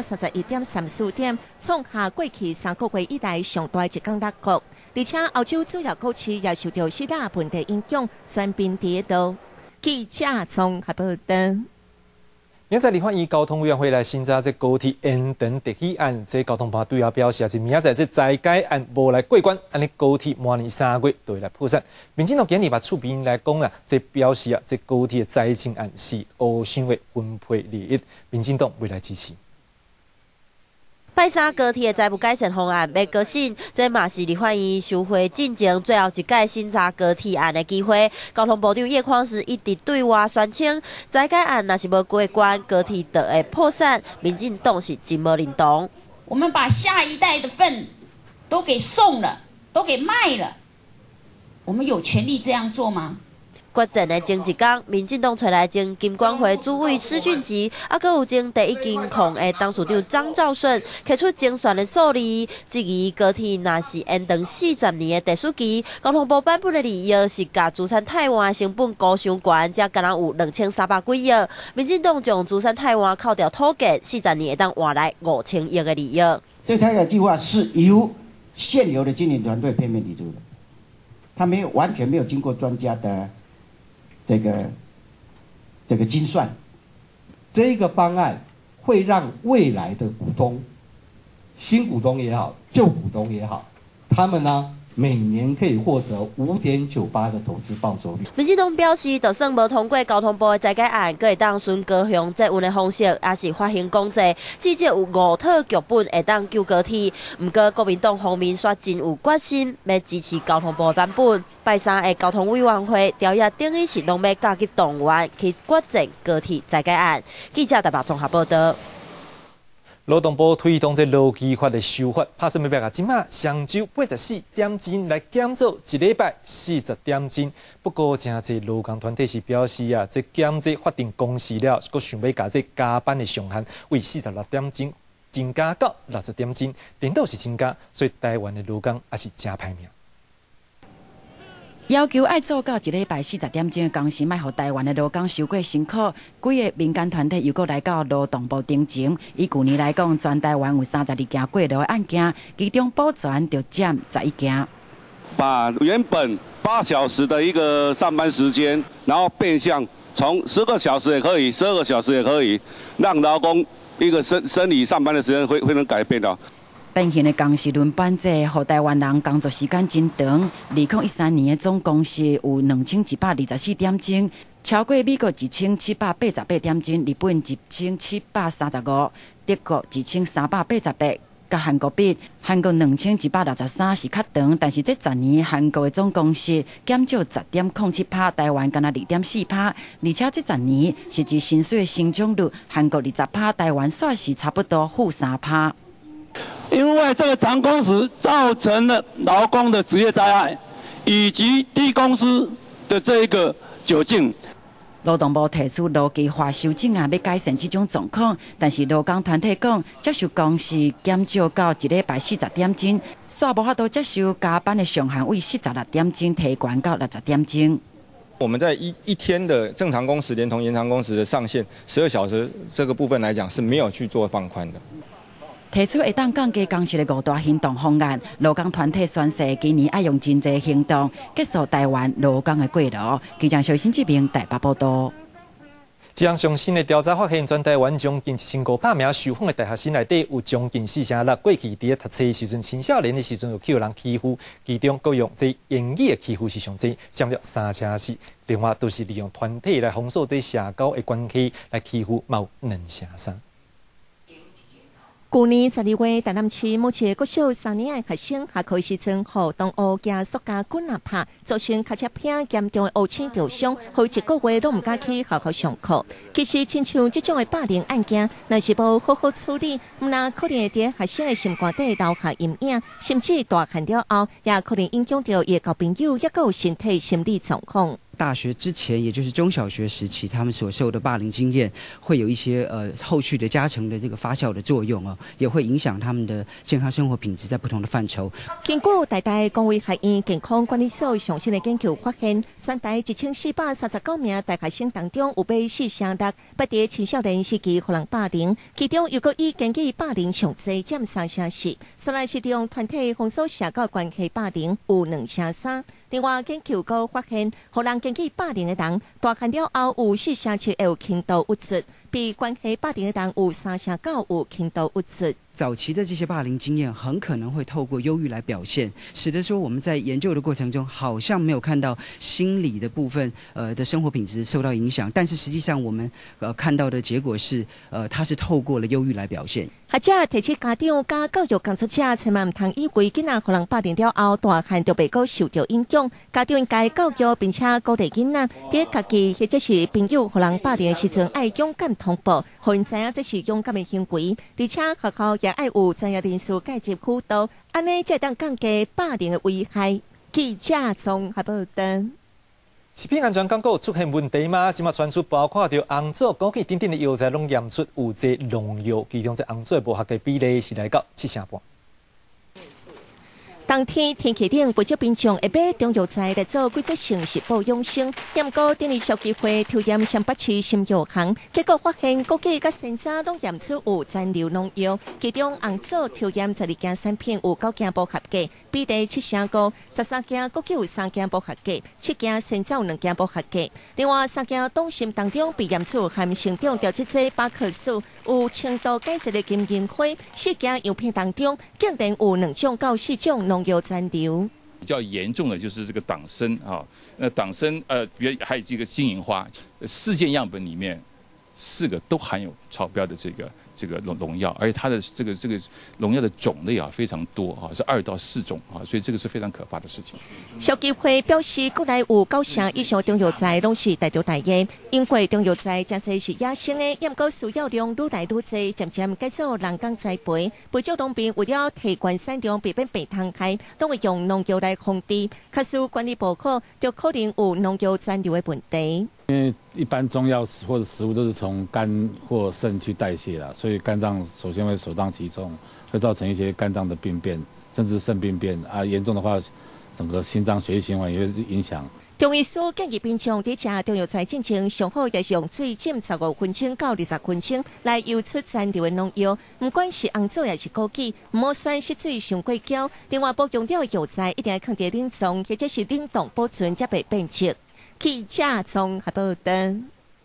331.34点，创下过去3个月以来上大一天落谷。而且欧洲主要股市也受到希腊问题影响，全面跌落。记者综合报道。 明仔日法院交通委员会来审查这高铁延长特许案，这交通部对外表示，是明仔这再改案无来过关，安尼高铁明年3月就会来破产。民进党今日把厝边来讲啦，这表示这高铁的财政案是乌想的分配利益，民进党未来支持。 拜三高铁的财务改善方案要搁审，这嘛是立法院收回进前最后一届审查高铁案的机会。交通部长叶匡时一直对外宣称，再改案若是无过关，高铁就会破产。民进党是真无认同。 我们把下一代的份都给送了，都给卖了，我们有权利这样做吗？ 决战的前一天，民进党找来前金管会主委施俊吉，还有前第一金控的董事长张兆顺，提出精选的数字，质疑高铁若是延长40年的特殊期，交通部颁布的理由是甲资产汰换成本高伤悬，才敢若有2300几亿。民进党将资产汰换扣掉土建，40年会当换来5000亿的利益。 这拆改计划是由现有的经理团队片面提出的，他完全没有经过专家的这个精算，这个方案会让未来的股东，新股东也好，旧股东也好，他们呢每年可以获得5.98%的投资报酬率。 民进党表示，就算无通过交通部的再改案，阁会当循高雄捷运的方式，也是发行公债，至少有5套剧本会当救高铁。不过国民党方面却真有决心要支持交通部的版本。拜三的交通委员会调阅等于是拢要加入党员去决战高铁再改案。记者台北综合报道。 劳动部推动这劳基法的修法，拍算要甲今麦上周84点钟来减做1礼拜40点钟。不过，真侪劳工团体是表示这减这法定工时了，阁想要甲这加班的上限为46点钟增加到60点钟，颠倒是增加，所以台湾的劳工也是真歹命。 要求爱做到1礼拜40点钟的工时，莫互台湾的劳工受过辛苦。几个民间团体又搁来到劳动部顶前，以去年来讲，全台湾有32件过劳的案件，其中保全就占11件。 把原本8小时的一个上班时间，然后变相从10个小时也可以，12个小时也可以，让劳工生理上班的时间会能改变的。 变形的工时轮班制，让台湾人工作时间真长。2013年的总工时有2124点钟，超过美国1788点钟，日本1735，德国1388。甲韩国比，韩国2163是较长，但是这10年韩国的总工时减少10.07%，台湾敢若2.4%，而且这10年实际薪水的成长率，韩国20%，台湾算是差不多负3%。 因为这个长工时造成了劳工的职业灾害，以及低工资的这一个窘境。 劳动部提出劳基法修正案，要改善这种状况，但是劳工团体讲，接受工时减少到1礼拜40点钟，煞无法度接受加班的上限为46点钟提悬到60点钟。 我们在一天的正常工时连同延长工时的上限12小时这个部分来讲是没有去做放宽的。 提出会当降低工时的5大行动方案，劳工团体宣誓今年要用真济行动结束台湾劳工的过劳。记者小新这边台北报道。 一项上新的调查发现，全台湾将近1500名受访的大学生内底，有将近4成6过去伫读册的时阵，青少年的时阵有去有人欺负，其中各用这言语的欺负是上侪，占了3成4。另外，都是利用团体来封锁这社交的关系来欺负，嘛有2成3。去年12月，台南市某一个国小3年的学生下课时阵，互同学加塑胶棍啊拍，造成脚趾片严重的乌青灼伤，好一个月拢唔敢去学校上课。其实，亲像这种的霸凌案件，若是无好好处理，唔但可能会伫学生的心肝底留下阴影，甚至大汉了后，也可能影响到伊交朋友，也有身体心理状况。 大学之前，也就是中小学时期，他们所受的霸凌经验，会有一些后续的加成的这个发酵的作用哦，也会影响他们的健康生活品质在不同的范畴。 经过台大公卫学院健康管理所上新的研究发现，全台1439名大学生当中，有4成6不敌青少年时期互人霸凌，其中又以经济霸凌上侪，占3成4，虽然是利用团体封锁社交关系霸凌有2成3。另外，研究阁发现，互人经济霸凌的人，大汉了后有4成7会有轻度郁卒，比关系霸凌的人有3成9有轻度郁卒。 早期的这些霸凌经验很可能会透过忧郁来表现，使得说我们在研究的过程中好像没有看到心理的部分的生活品质受到影响，但是实际上我们看到的结果是它是透过了忧郁来表现。学者提醒家长加教育工作者，千万唔通以为囡仔互人霸凌了后，大汉就袂阁受到影响。家长应该教育并且鼓励囡仔，伫家己或者是朋友互人霸凌的时阵，爱勇敢通报，互因知影这是勇敢的行为，而且学校也爱有专业人士介入辅导，安尼才当降低霸凌的危害。记者综合报道。食品安全广告出现问题吗？即马传出包括着红枣、枸杞等等的药材拢验出有这农药，其中这红枣的无合格比例是来到7成半。当天天气冷，不少民众会买中药材来做季节性食保养生。不过，今日小机会抽验新北市新药行，结果发现枸杞甲鲜榨拢验出有残留农药，其中红枣抽验12件产品有9件不合格，比例7成5；13件枸杞有3件不合格，7件鲜榨有2件不合格。另外3件冻心当中被验出含成长调节剂巴克素，有轻度解质的金银花，4件药片当中竟然有2种到4种农药残留。 比较严重的就是这个党参啊，那党参比如还有这个金银花，4件样本里面4个都含有超标的这个农药，而且它的这个农药的种类啊非常多啊，是2到4种啊，所以这个是非常可怕的事情。 消基会表示，国内有9成以上中药材拢是大中大业，因为中药材真侪是野生的，也过需要量愈来愈多，渐渐改做人工栽培。不少农民为了提高产量，避免被虫害，拢会用农药来控制。可是管理不好，就可能有农药残留的问题。 因为一般中药或者食物都是从肝或肾去代谢啦，所以肝脏首先会首当其冲，会造成一些肝脏的病变，甚至肾病变啊，严重的话，整个心脏血液循环也会影响。中医所建议民众在吃中药材之前，上好也是用水浸15分钟到20分钟来游出残留的农药。不管是红枣也是枸杞，唔好选湿水上过胶。另外，保养了的药材一定要放在冷藏或者是冷冻保存，才袂变质。记者综合报道。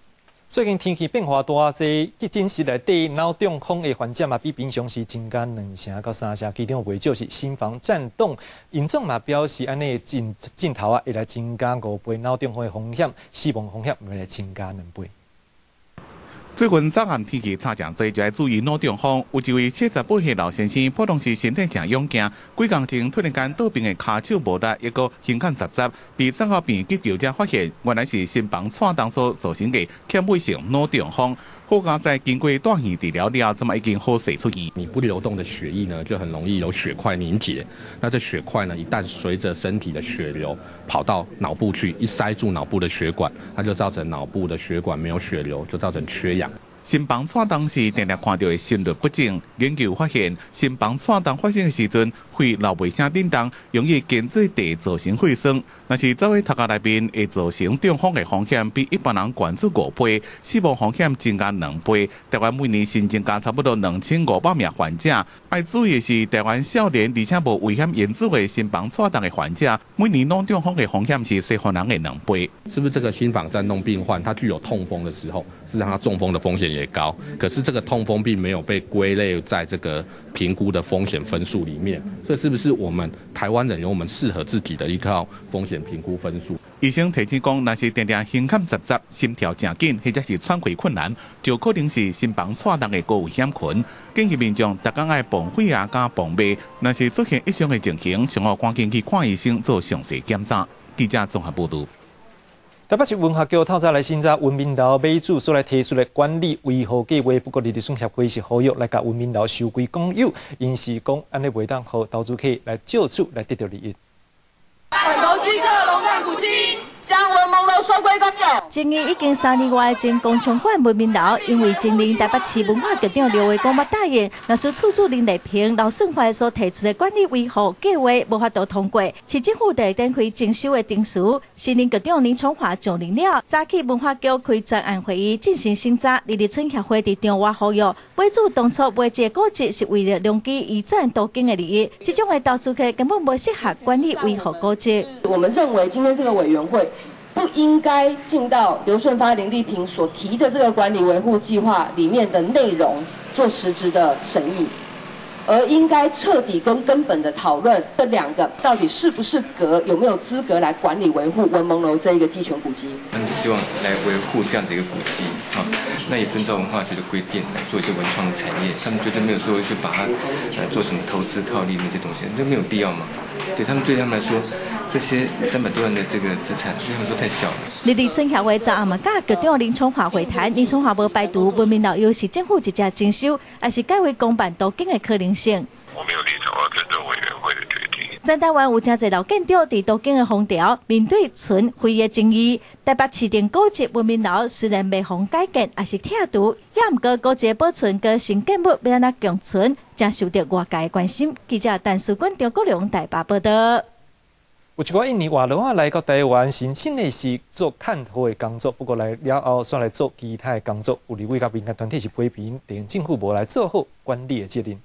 最近天气变化大，这真实内底脑中风的患者嘛，比平常时增加2成到3成，其中袂少是心房颤动。院长嘛表示，安尼镜头会来增加5倍脑中风的风险，死亡风险会来增加2倍。 最近早暗天气差真多，就要注意脑中风。有一位78岁老先生，普通时身体正勇健，几工前突然间倒病的骹手无力，一个胸腔杂杂，被产后病急救者发现，原来是心房颤动所造成的纤维性脑中风。好佳在经过大型治疗了，这么已经好势出院。 你不流动的血液呢，就很容易有血块凝结。那这血块呢，一旦随着身体的血流跑到脑部去，一塞住脑部的血管，它就造成脑部的血管没有血流，就造成缺氧。 心房颤动是常常看到的心律不正。研究发现，心房颤动发生的时阵，肺流袂啥震动，容易建做地造成血栓。若是走喺头壳内面，会造成中风的风险比一般人悬出5倍，死亡风险增加2倍。台湾每年新增加差不多2500名患者。要注意的是，台湾少年而且无危险因子的心房颤动的患者，每年脑中风的风险是西方人的2倍。 是不是这个心房颤动病患，他具有痛风的时候，是让他中风的风险也高？可是这个痛风并没有被归类在这个评估的风险分数里面，所以是不是我们台湾人有我们适合自己的一套风险评估分数？ 医生提醒讲，若是常常胸腔杂杂、心跳正紧，或者是喘气困难，就可能是心房颤动的高危险群。建议民众逐工爱防血压加防脉，若是出现以上的情形，上好赶紧去看医生做详细检查。记者综合报道。 台北市文化局透早来审查文明楼买主所来提出的管理维护计划，不过离地损协会是呼吁来甲文明楼收归公有，因是讲安尼袂当互投资客来借出来得到利益。 投资客龙干古迹，将文明楼收归公有。 争议已经3年外，前工厂馆文明楼因为前年台北市文化局长刘伟公冇答应，若是处处林丽萍、劳顺怀所提出的管理维护计划无法度通过，市政府得登回征收的定数。新任局长林聪华上任了，早起文化局开专案会议进行审查。李立春协会伫中华呼吁，买主当初买这个古迹是为了两基移转多金的利益，这种的投资客根本不适合管理维护古迹。 我们认为今天这个委员会不应该进到刘顺发、林丽萍所提的这个管理维护计划里面的内容做实质的审议，而应该彻底跟根本的讨论这2个到底是不是有没有资格来管理维护文蒙楼这一个基权古迹。 他们希望来维护这样的一个古迹，那也遵照文化局的规定来做一些文创的产业。他们绝对没有说去把它做什么投资套利那些东西，这没有必要嘛。对他们来说，这些300多万的这个资产，对他们说太小了。 李立春协会昨暗嘛甲局长林聪华会谈，林聪华无排除文明楼又是政府直接征收，还是改为公办多金的可能性。 我没有立场，我要尊重委员会的决定。 全台湾有真侪老建筑伫多金的风潮，面对存废的争议，台北市定古迹文明楼虽然未逢改建，还是拆除，也毋过古迹保存跟新建物要安怎共存，正受到外界关心。记者陈淑君、张国良台北报道。 有一寡印尼外劳啊来到台湾申请的是做探讨的工作，不过来了后煞来做其他的工作。有立委甲民间团体是批评，但政府无来做好管理的责任。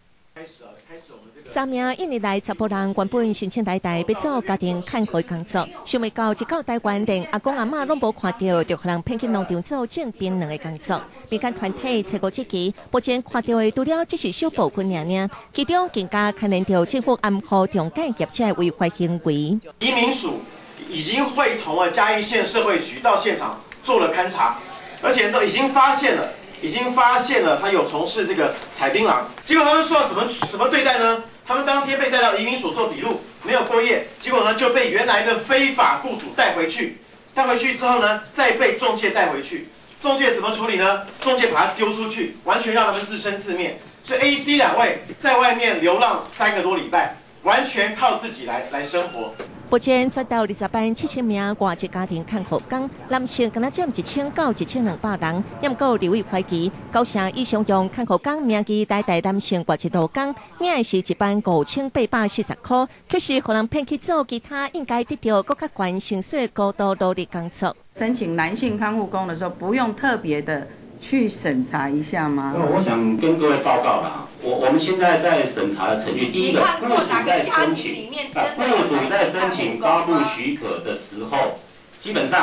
3名印尼来查甫人原本申请来台要做家庭看护工作，想未到一到台湾，连阿公阿嬷拢无看到，就互人骗去农场做种槟榔的工作。民间团体采购这期，目前看到的除了只是小部分尔，其中更加牵连到政府暗号中介业者的违法行为。 移民署已经会同了嘉义县社会局到现场做了勘查，而且都已经发现了他有从事这个采槟榔。结果他们受到什么对待呢？他们当天被带到移民署做笔录，没有过夜，结果呢就被原来的非法雇主带回去之后呢，再被仲介带回去。仲介怎么处理呢？仲介把他丢出去，完全让他们自生自灭。所以 A、C 2位在外面流浪3个多礼拜，完全靠自己来生活。 目前全岛20班7000名外籍家庭看护工，男性敢若占1000到1200人，也毋过立委怀疑高城以上用看护工名义代替男性外籍劳工，领是一班5840块，却是互人骗去做其他应该得到更加悬薪水高度努力工作。 申请男性看护工的时候，不用特别的去审查一下吗？ 我想跟各位报告啦，我们现在在审查的程序，第一个，雇主在申请招募许可的时候，基本上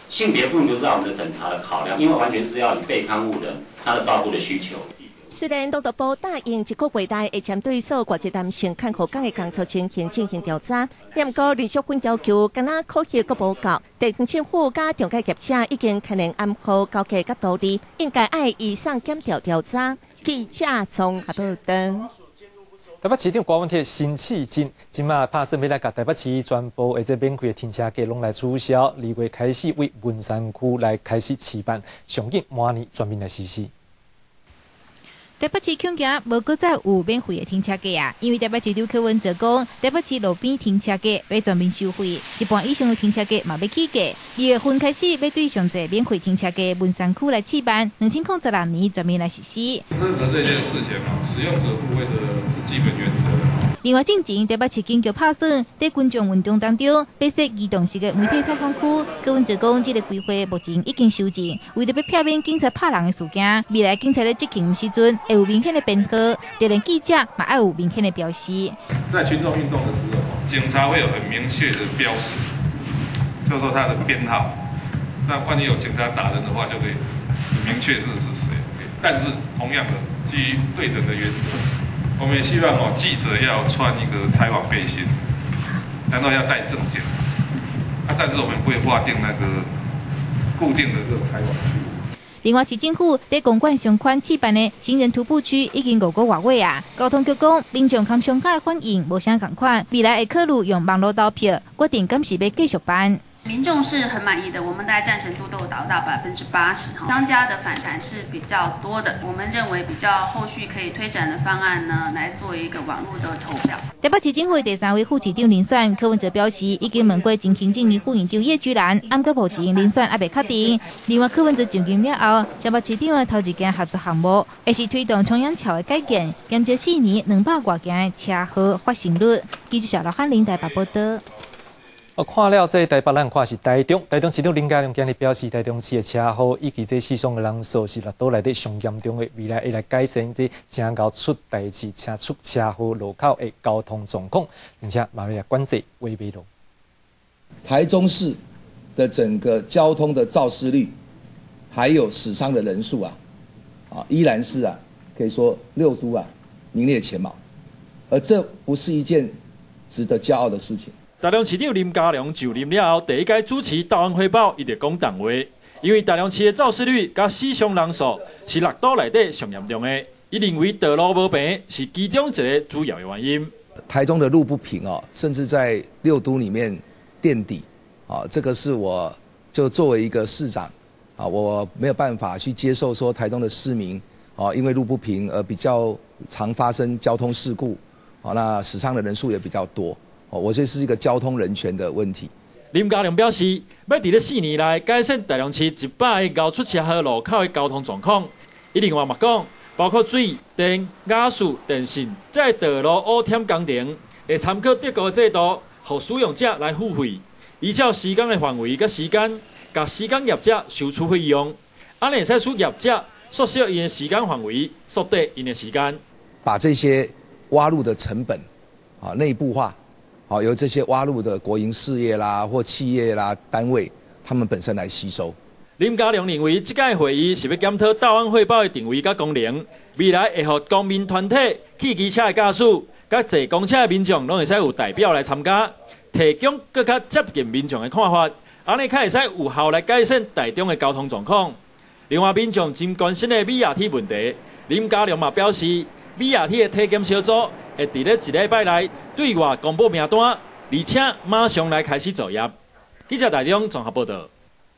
性别部分不是在我们的审查的考量，因为完全是要以被看护人他的照顾的需求。 虽然劳动部答应1个月内会针对所有这男性看护工的工作情形进行调查，不过连续分调求敢若考核阁无够，地方政府甲中介业者已经开能暗号交给甲道理，应该爱以上检调查。记者综合报道。 台北市长郭文铁新市今麦拍算要来甲台北市全部的免费的停车格拢来取消，2月开始为文山区来开始试办，上紧明年全面来实施。 台北市恐惊无搁再有免费的停车格啊，因为台北市长柯文哲讲，台北市路边停车格要全面收费，一半以上的停车格嘛要起价。2月份开始要对上侪免费停车格文山区来试办，2026年全面来实施。 任何这件事情使用者护卫的基本原则。 另外，进前台北市警局拍算，在群众运动当中，摆设移动式的媒体采访区。柯文哲讲，这个规划目前已经修正，为了要避免警察拍人的事件，未来警察在执勤时阵会有明显的编号，就连记者嘛要有明显的标识。 在群众运动的时候，警察会有很明确的标识，就是说他的编号。那万一有警察打人的话，就可以很明确是谁。但是同样的，基于对等的原则。我们也希望记者要穿一个采访背心，然后要带证件。但是我们不会划定那个固定的这种采访区。 另外，市政府在公馆上款试办的行人徒步区已经5个月尾啊。交通局讲，民众和商家的反应无啥同款，未来会考虑用网络投票，决定敢是要继续办。 民众是很满意的，我们大概赞成度都有达到80%。商家的反弹是比较多的，我们认为比较后续可以推展的方案呢，来做一个网络的投票。 台北市政府第3位副市长遴选，柯文哲表示已经问过前行政院副院长叶居兰，暗个目前遴选还未确定。另外，柯文哲上任了后，台北市长的头一件合作项目，也是推动重阳桥的改建，减少4年200多件的车祸发生率。记者小罗汉林台北报道。 看了这台北咱看是台中市长林佳龙今日表示，台中市的车祸以及这死伤的人数是6都内底上严重的，未来会来改善这正高出代志、出车祸路口的交通状况，并且马上来管制违规路。 台中市的整个交通的肇事率，还有死伤的人数依然是可以说6都名列前茅，而这不是一件值得骄傲的事情。 台中市长林佳龙就任了后，第一届主持道安汇报，伊就讲谈话，因为台中市的肇事率甲死伤人数是6都内底上严重的，伊认为道路无平是其中一个主要的原因。 台中的路不平甚至在6都里面垫底这个是我就作为一个市长我没有办法去接受说台中的市民因为路不平而比较常发生交通事故那死伤的人数也比较多。我这是一个交通人权的问题。 林佳龙表示，要在这4年内改善台中市100个高出车祸路口的交通状况。伊另外嘛讲，包括水电、瓦斯、电信，在道路污点工程，会参考德国的制度，让使用者来付费，依照施工的范围甲时间，甲施工业者收取费用。安尼会使使业者缩小因的施工范围，缩短因的时间。 把这些挖路的成本内部化。由这些挖路的国营事业啦或企业啦单位，他们本身来吸收。 林佳龙认为，这届会议是要检讨道安汇报的定位甲功能，未来会让公民团体、汽机车的驾驶、甲坐公车的民众，拢会使有代表来参加，提供更加接近民众的看法，安尼才会使有效来改善台中的交通状况。另外，民众真关心的米亚体问题，林佳龙嘛表示，米亚体的体检小组会伫咧1礼拜内对外公布名单，而且马上来开始作业。记者台中综合报道。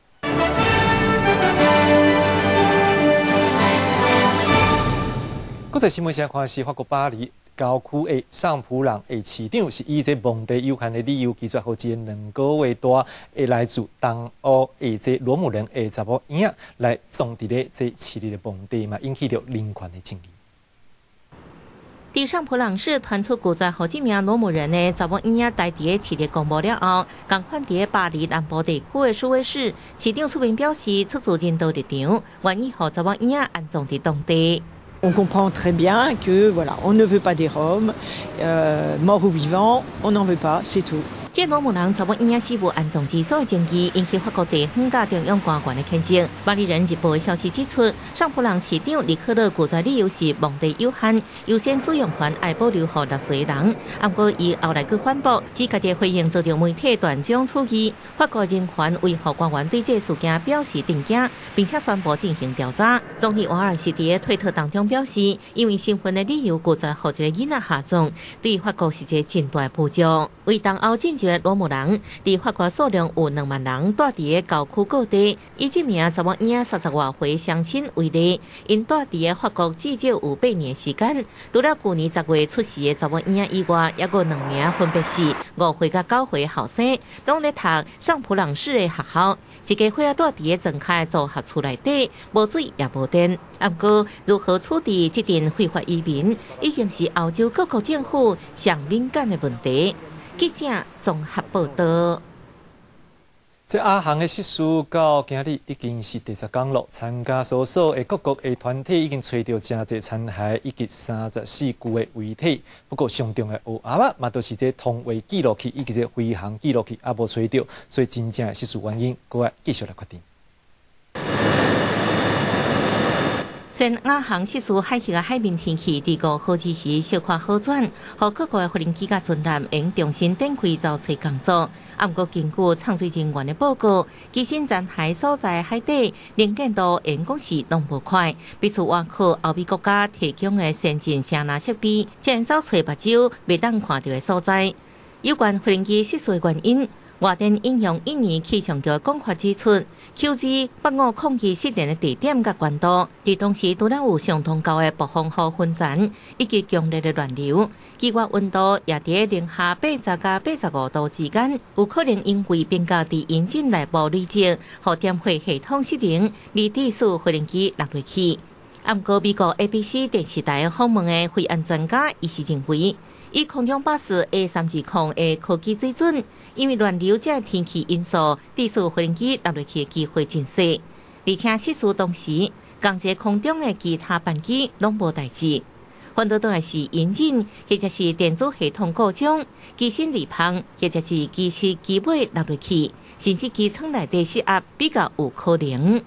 国际新闻先看是法国巴黎郊区的上普朗的市长是以这蒙地有限的理由拒绝和这2个月大的来自东欧的这罗姆人的查某婴仔来种植咧这市里的蒙地嘛，引起了人权的争议。 伫上普朗市传出古在好几名罗姆人的查某婴仔在伫个市里公布了后，同款伫巴黎南部地区的苏威市市长出面表示，出自人道立场，愿意和查某婴仔安葬伫当地。 On comprend très bien que voilà, on ne veut pas des Roms, morts ou vivants, on n'en veut pas, c'est tout. 这罗姆人查某婴仔死无安葬之所的争议，引起法国地方甲中央官员的谴责。巴黎人日报的消息指出，上普朗市长尼科勒固在理由是墓地有限，优先使用权爱保留予纳税人。不过，伊后来去反驳，指家己回应遭到媒体断章取义。法国人权维护官员对这事件表示震惊，并且宣布进行调查。总理瓦尔是伫推特当中表示，因为身份的理由，固在予一个囡仔下葬，对法国是一个真大侮辱。为东欧进入的罗姆人，伫法国数量有2万人，住伫个郊区各地。以这名查某婴仔30多岁乡亲为例，因住伫个法国至少有8年时间。除了去年10月出世的查某婴仔以外，还有2名分别是5岁甲9岁后生，拢咧读上普朗市的学校。一家伙住伫个全开组合厝内底，无水也无电。不过，如何处理这阵非法移民，已经是欧洲各国政府上敏感的问题。记者综合报道。 这亚航的失事到今日已经是第10天了，参加搜索的各国的团体已经找到真侪残骸以及34具的遗体。不过上重的乌鸦仔嘛，都是这通话记录器以及这飞行记录器也无找到，所以真正的失事原因，国外继续来决定。 虽然亚航失事海域的海面天气伫5号之时小可好转，和各国的无人机甲船舰应重新展开造船工作。不过，根据唱水人员的报告，机身残骸所在海底能见度因讲是拢无快，必须挖靠欧美国家提供的先进声纳设备，才能找找目睭未当看到的所在。有关无人机失事的原因，外电引用印尼气象局的讲法指出 ，QG85空气失联的地点甲悬度，伫当时除了有相当高的暴风雨分散，以及强烈的暖流，机外温度也伫零下80到85度之间，有可能因为冰架伫引擎内部累积，和电火系统失灵，而致使无人机落落去。不过，美国 ABC 电视台访问的飞安专家伊是认为，以空中巴士 A320的科技水准，因为暖流这天气因素，致使无人机落落去的机会真小，而且失事当时，同一空中的其他班机拢无代志。反倒当是引擎或者是电子系统故障、机身离碰，或者是机师机尾落落去，甚至机舱内底失压比较有可能。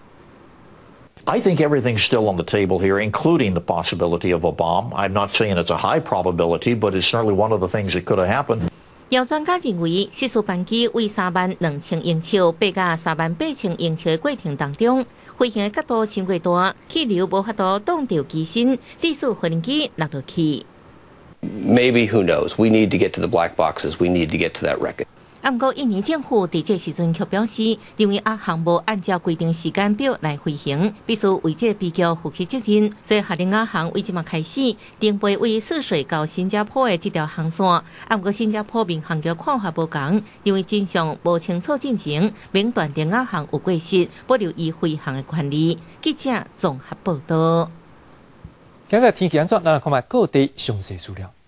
I think everything's still on the table here, including the possibility of a bomb. I'm not saying it's a high probability, but it's certainly one of the things that could have happened. 有专家认为，失事班机为32000英尺爬到38000英尺的过程当中，飞行的角度伤过大，气流无法度挡住机身，致使无人机落落去。 Maybe, who knows? We need to get to the black boxes. We need to get to that wreckage. 不过，印尼政府伫这时阵却表示，因为亚航无按照规定时间表来飞行，必须为这悲剧负起责任，所以下令亚航为即马开始停飞为泗水到新加坡的这条航线。不过，新加坡民航局看法无同，因为真相无清楚进程，免断定亚航有过失，保留伊飞行的权利。记者综合报道。 现在天气安怎？咱来看卖各地详细资料。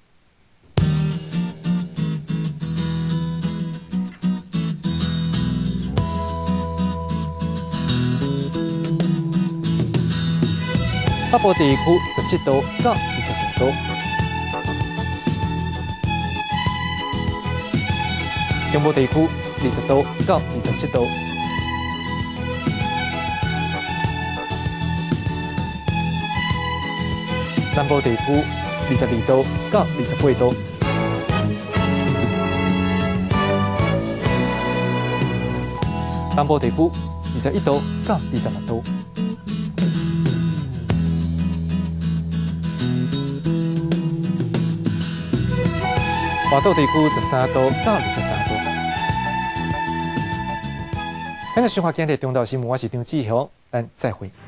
北部地区17度到26度，中部地区20度到27度，南部地区22度到28度，南部地区21度到26度。华东地区13度到23度。今日新华今日中岛新闻，我是张志雄，咱再会。